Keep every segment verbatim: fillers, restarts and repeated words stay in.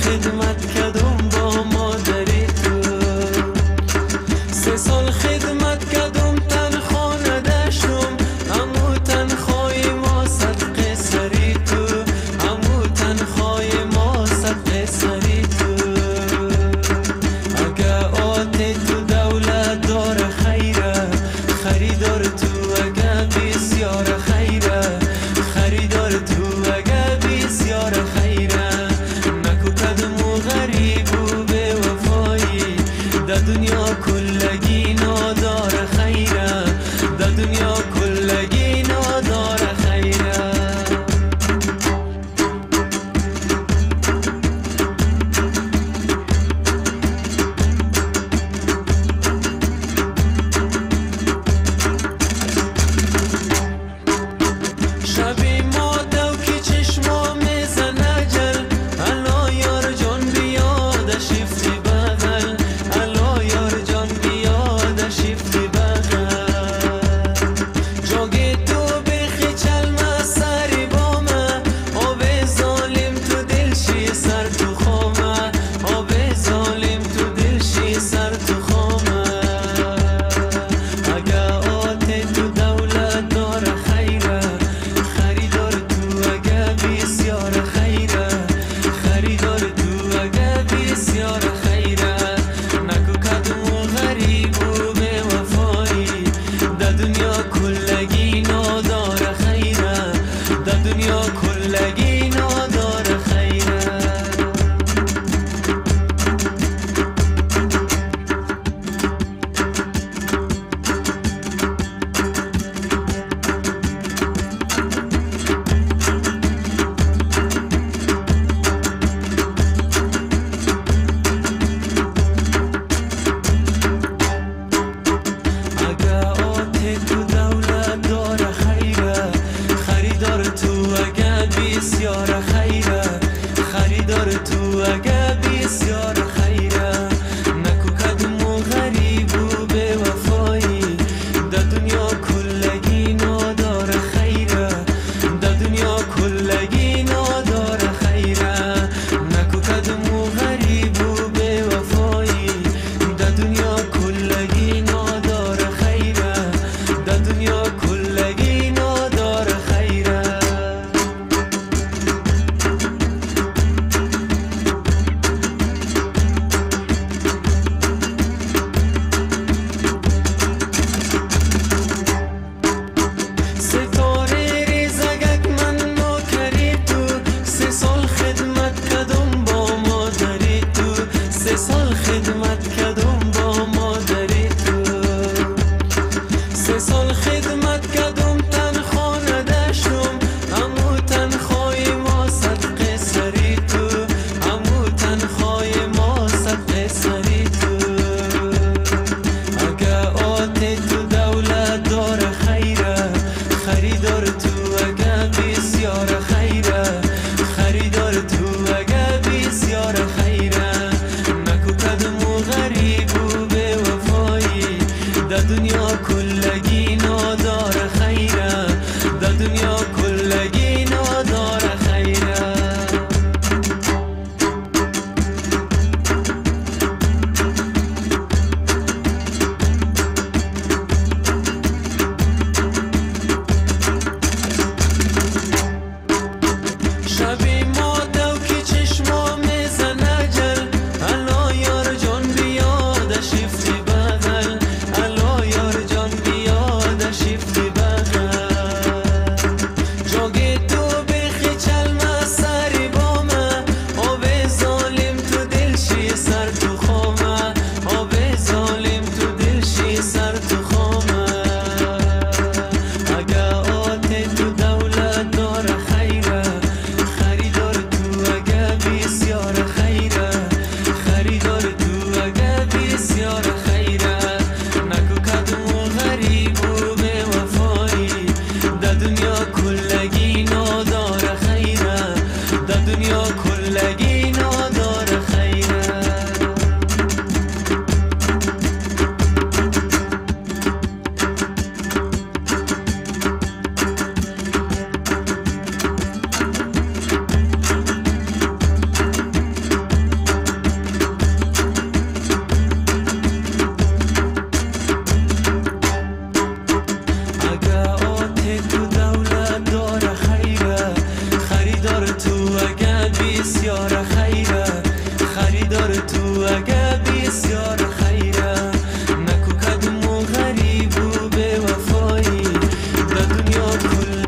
خدمت کردم با مادری تو، سه سال خدمت کردم تنها نداشتم، امو تنخوای ما صدقه سری تو، امو تنخوای ما صدقه سری تو. اگه آت تو دولت داره خیره، خریدار تو اگه بسیار خیره، خریدار تو اگه بسیار خیره. نکو کدمو غریب و به وفایی، در دنیا کلگی نادار خیره، در دنیا کلگی نادار خیره. شبی ما دو که چشما میزنه جل، الا یار جان بیاد شفتی بغل، الا یار جان بیاد شفتی بغل. جاگه تو بخی چلمه سری بامه، آب ظالم تو دلشی سر تو خامه، آب ظالم تو دلشی سر تو خامه. اگه آت تو دولت داره خیره، خریدار تو اگه بسیار خیره، خریدار تو اگه بسیار خیره. نکو کدمو غریب و به وفایی، در دنیا کلگی نادار خیره، در دنیا کلگی نادار خیره. اگه آت تو دولت داره خیره، خریدار تو اگه بسیار خیره، خریدار تو اگه بسیار خیره. نکو کدمو غریب و به وفایی، در دنیا کلگی نادار خیره، در دنیا کلگی نادار خیره. نکو کدمو غریب و به وفایی، در دنیا کلگی نادار خیره، در دنیا کلگی نادار خیره. ستاره ریزگک من نوکری تو، سه سال خدمت کردم با مادری تو، سه سال خدمت کردم با مادری تو، سه سال خدمت کردم تنها نداشتم، امو تنخوای ما صدقه سری تو، امو تنخوای ما صدقه سری تو. اگه آت تو دولت داره خیره، خریدار تو اگه بسیار خیره، خریدار تو اگه بسیار خیره. نکو کدمو غریب و به وفایی، در دنیا کلگی نادار خیره، در دنیا کلگی نادار خیره. شبی ما دو که چشما میزنه جل، الا یار جان بیاد شفتی بغل، الا یار جان بیاد شفتی بغل. جاگه تو بخی چلمه سری بامه، آب ظالم تو دلشی سر تو خامه، آب ظالم تو دلشی سر تو خامه. اگه آت تو دولت داره خیره، خریدار تو اگه بسیار خیره، خریدار تو اگه بسیار خیره. نکو کدمو غریب و به وفایی، در دنیا کلگی نادار خیره، در دنیا کلگی نادار خیره. بسیار خیره خریدار تو اگه بسیار خیره نکو کدومو غریب و به وفایی در دنیا کل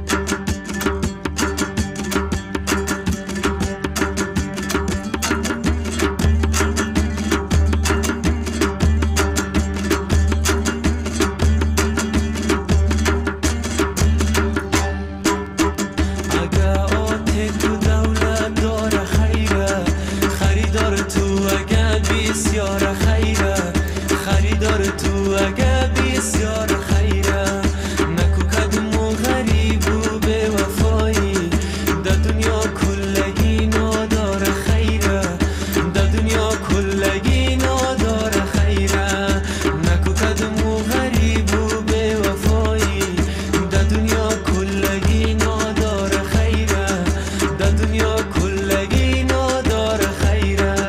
بسیار خیره خریدار تو اگه بسیار خیره نکو کدومو غریب و به وفایی در دنیا کلگی نادار خیره در دنیا کلگی نادار خیره نکو کدومو غریب و به وفایی در دنیا کلگی نادار خیره در دنیا کلگی نادار خیره